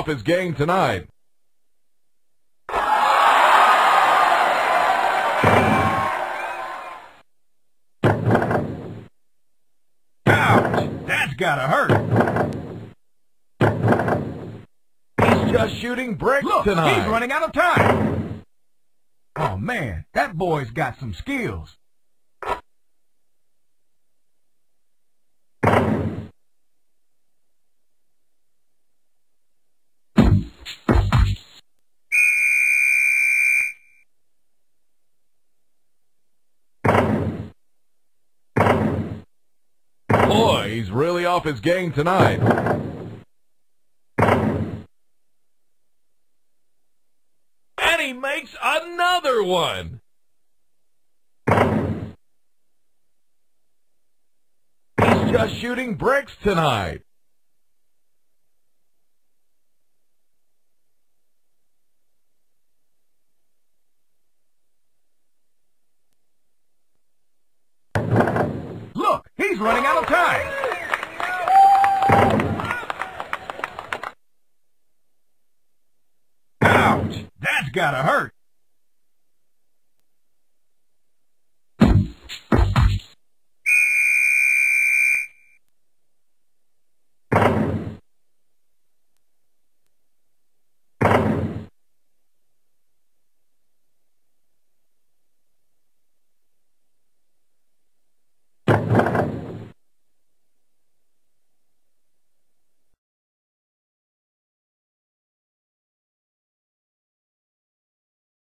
off his game tonight. Ouch! That's gotta hurt. He's just shooting bricks Look, tonight. he's running out of time. Oh, man, that boy's got some skills. Boy, he's really off his game tonight. And he makes another one. He's just shooting bricks tonight. Look, he's running out of time. Ouch! That's gotta hurt.